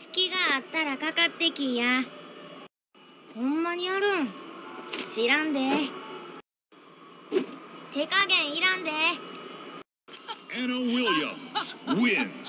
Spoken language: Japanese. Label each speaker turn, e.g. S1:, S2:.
S1: 隙があったらかかってきや。ほんまにやるん？知らんで。手加減いらんで。
S2: Anna Williams wins.